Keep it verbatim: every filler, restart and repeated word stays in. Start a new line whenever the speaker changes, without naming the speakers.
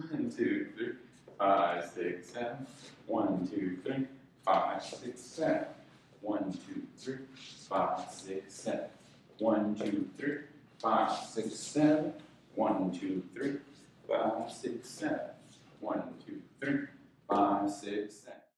One, two, three, five, six, seven. One, two, three, five, six, seven. One, two, three, five, six, seven. One, two, three, five, six, seven. One, two, three, five, six, seven. One, two, three, five, six, seven.